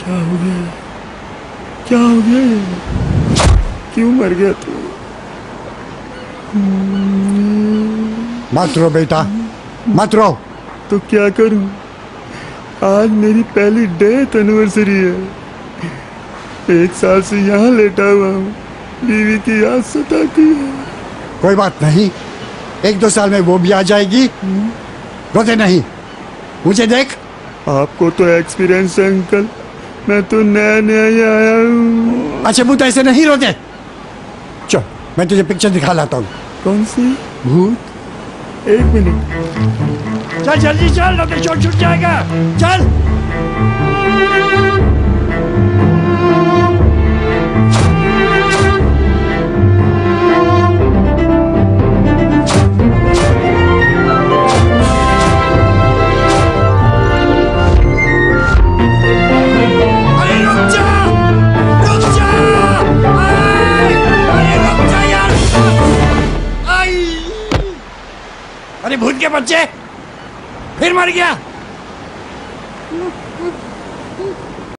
क्या हो गया? क्या हो गया ये? क्यों मर गया तू? मत रो बेटा, मत रो। तो क्या करूं? आज मेरी पहली डेथ एनिवर्सरी है। 1 साल से यहाँ लेटा हुआ हूँ। बीवी की याद सताती है। कोई बात नहीं, 1-2 साल में वो भी आ जाएगी। रोते नहीं, मुझे देख। आपको तो एक्सपीरियंस है अंकल, मैं तो नया नया ही आया हूँ। अच्छा भूत ऐसे नहीं रोते। चल मैं तुझे पिक्चर दिखा लाता हूँ। कौन सी? भूत? 1 मिनट। चल जल्दी चल, नहीं तो शॉट छूट जाएगा। चल। अरे भूत के बच्चे, फिर मर गया।